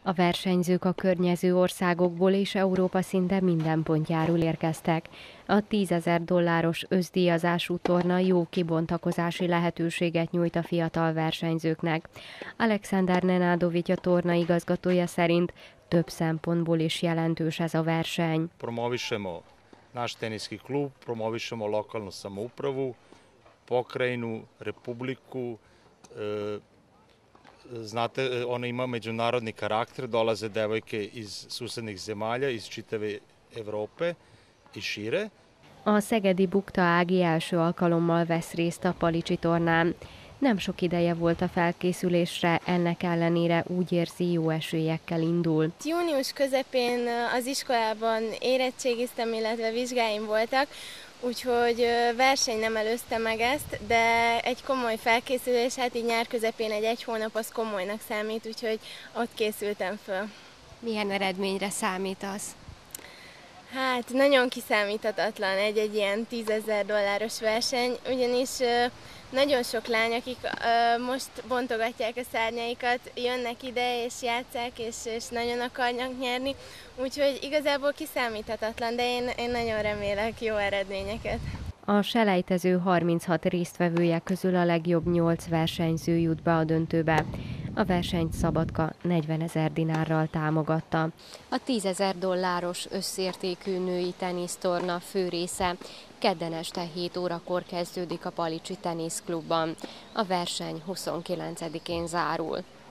A versenyzők a környező országokból és Európa szinte minden pontjáról érkeztek. A $10,000 összdíjazású torna jó kibontakozási lehetőséget nyújt a fiatal versenyzőknek. Alexander Nenadović, a torna igazgatója szerint több szempontból is jelentős ez a verseny. Promovišemo naš teniski klub, promovišemo lokalnu samoupravu, pokrajinu, republiku. Znate, ona ima međunarodni karakter, dolaze devojke iz susednih zemalja, iz čitave Evrope i šire. A szegedi Bukta Ági első alkalommal vesz részt a Palicsi tornán. Nem sok ideje volt a felkészülésre, ennek ellenére úgy érzi, jó esélyekkel indul. Június közepén az iskolában érettségiztem, illetve vizsgáim voltak, úgyhogy verseny nem előzte meg ezt, de egy komoly felkészülés, hát így nyár közepén egy hónap az komolynak számít, úgyhogy ott készültem föl. Milyen eredményre számítasz? Hát nagyon kiszámíthatatlan egy ilyen $10,000 verseny, ugyanis nagyon sok lány, akik most bontogatják a szárnyaikat, jönnek ide és játsszák, és nagyon akarnak nyerni, úgyhogy igazából kiszámíthatatlan, de én nagyon remélek jó eredményeket. A selejtező 36 résztvevője közül a legjobb 8 versenyző jut be a döntőbe. A versenyt Szabadka 40,000 dinárral támogatta. A $10,000 összértékű női tenisztorna fő része kedden este 7 órakor kezdődik a Palicsi Teniszklubban. A verseny 29-én zárul.